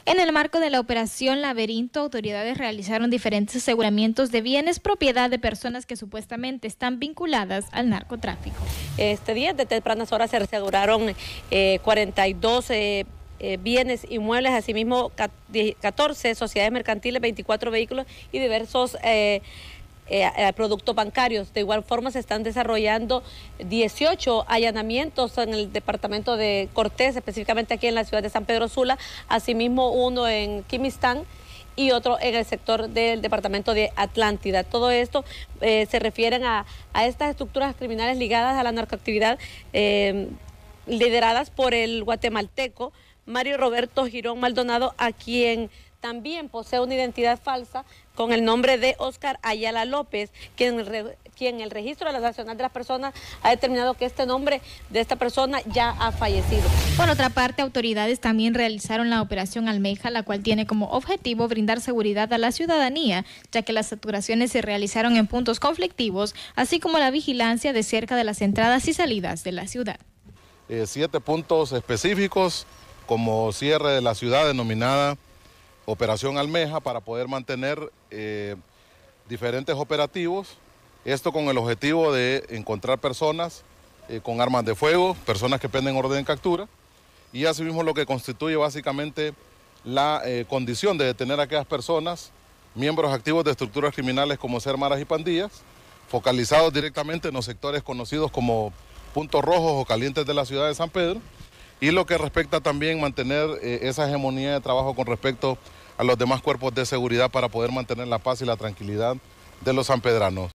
En el marco de la operación Laberinto, autoridades realizaron diferentes aseguramientos de bienes propiedad de personas que supuestamente están vinculadas al narcotráfico. Este día, de tempranas horas, se aseguraron 42 bienes inmuebles, asimismo 14 sociedades mercantiles, 24 vehículos y diversos productos bancarios. De igual forma se están desarrollando 18 allanamientos en el departamento de Cortés, específicamente aquí en la ciudad de San Pedro Sula, asimismo uno en Quimistán y otro en el sector del departamento de Atlántida. Todo esto se refieren a estas estructuras criminales ligadas a la narcoactividad lideradas por el guatemalteco Mario Roberto Girón Maldonado, a quien también posee una identidad falsa con el nombre de Oscar Ayala López, quien el registro de la Nacional de las Personas ha determinado que este nombre de esta persona ya ha fallecido. Por otra parte, autoridades también realizaron la operación Almeja, la cual tiene como objetivo brindar seguridad a la ciudadanía, ya que las saturaciones se realizaron en puntos conflictivos, así como la vigilancia de cerca de las entradas y salidas de la ciudad. 7 puntos específicos como cierre de la ciudad denominada Operación Almeja para poder mantener diferentes operativos, esto con el objetivo de encontrar personas con armas de fuego, personas que penden orden de captura y asimismo lo que constituye básicamente la condición de detener a aquellas personas, miembros activos de estructuras criminales como ser maras y pandillas, focalizados directamente en los sectores conocidos como puntos rojos o calientes de la ciudad de San Pedro, y lo que respecta también mantener esa hegemonía de trabajo con respecto a los demás cuerpos de seguridad para poder mantener la paz y la tranquilidad de los sanpedranos.